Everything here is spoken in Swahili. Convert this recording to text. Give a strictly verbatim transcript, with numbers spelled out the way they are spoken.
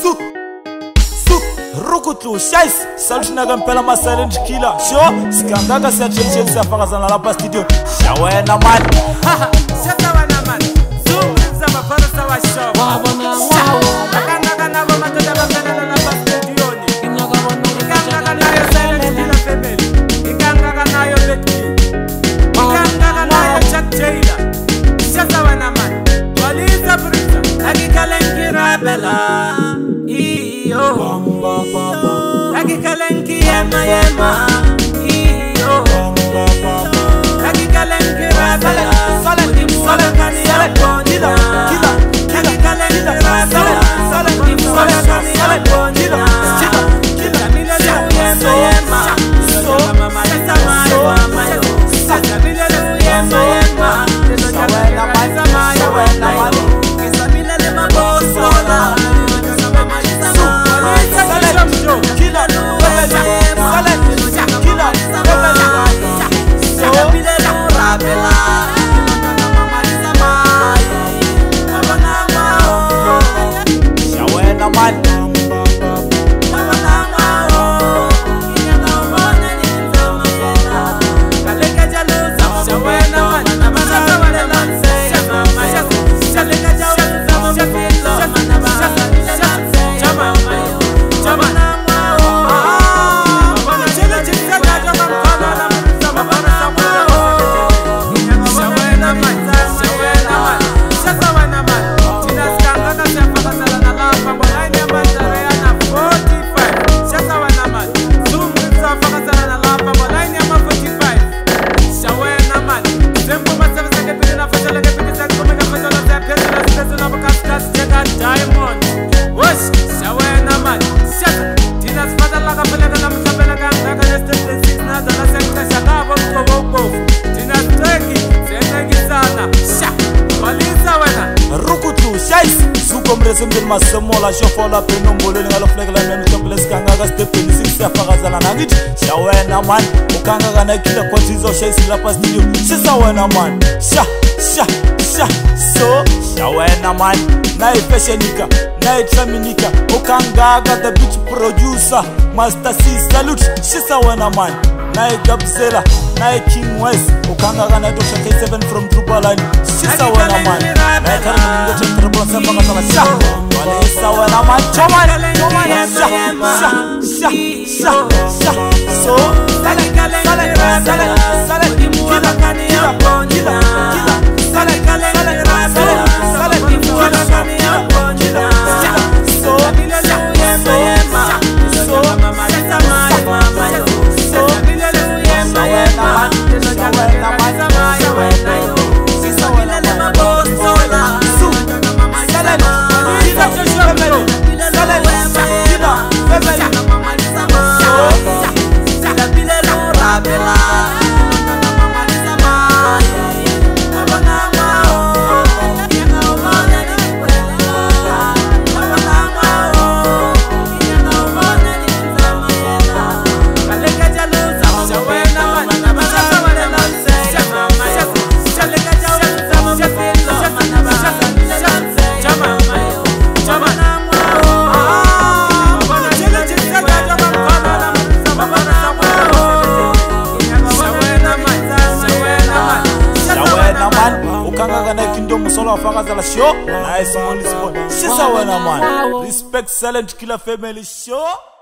Suk Suk Rukutlu Shais Saltina Gampela ma silent killer Sure Skandaka siya chenchen siya fakazana lapa studio Shawena man Haha Shata wana man Zoom rinza mapano sawa show Wabona wawo Nakanga na goma toja bakana na lapa studio ni Ikanga na yo silent killer family Ikanga na yo Betty Ikanga na yo Chuck Taylor Shata wana man Waliza Brisa Lagi kalenki rabela Iyo Lagi kalenki yema yema Iyo Lagi kalenki rabela Udi muwala kani ya bonina Lagi kalenki rabela Udi muwala kani ya bonina Jamile lu yema yema Jama malisa mayo amayo Jamile lu yema yema Jama malisa mayo amayo Jamile lu mabosola Mrezimdin masemola shofola penomboleni ngaloflekela nenu toples kanga stepeni six yafakazana nangiti shawena man ukanga kana kila kwatizo shaisila pa studio shisa wena man sha sha sha so shawena man nai fashionika nai traminika ukanga the beach producer master C salute shisa wena man nai Gabzela nai King West ukanga kana Doctor K seven from Trubaline shisa wena man nai kana ngote triple seven kama sha Walisa wena man choman sha sha sha sha sha so sale sale sale sale kila kila kila sale sale sale sale kila kila kila so so so mama lisa mai mama yo so so wena man wena man wena yo sisa wena man bosola su sale Fakazala show, nice one, this one. She's a winner, man. Respect Silent Killer Family show.